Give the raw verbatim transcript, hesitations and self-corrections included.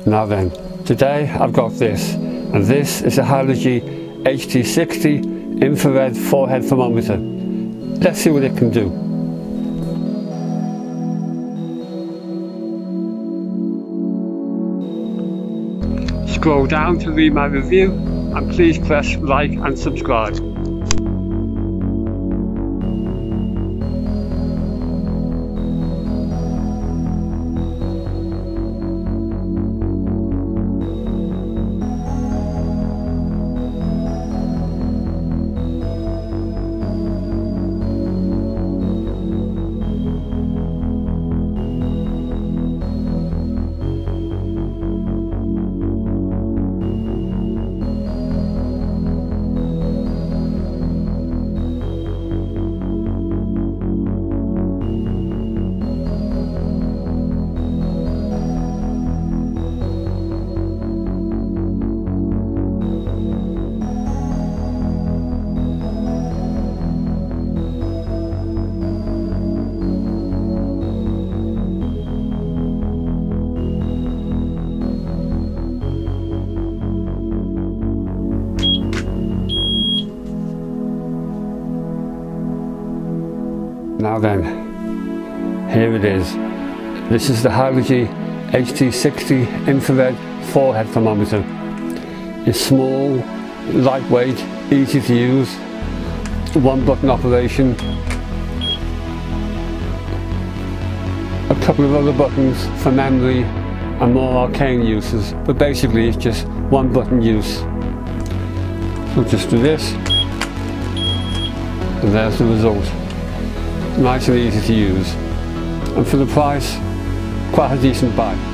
Now then, today I've got this, and this is a HYLOGY H T sixty infrared forehead thermometer. Let's see what it can do. Scroll down to read my review, and please press like and subscribe. Now then, here it is. This is the HYLOGY H T sixty infrared forehead thermometer. It's small, lightweight, easy to use, one button operation, a couple of other buttons for memory and more arcane uses, but basically it's just one button use. We'll just do this, and there's the result. Nice and easy to use, and for the price, quite a decent buy.